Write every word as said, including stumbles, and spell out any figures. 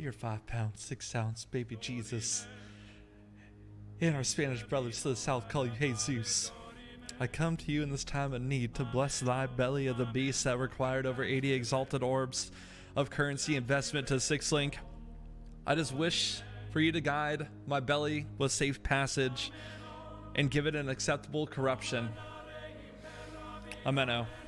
Your five pound, six ounce baby Jesus, and our Spanish brothers to the south call you Jesus. I come to you in this time of need to bless thy belly of the beast that required over eighty exalted orbs of currency investment to six link. I just wish for you to guide my belly with safe passage and give it an acceptable corruption. Ameno.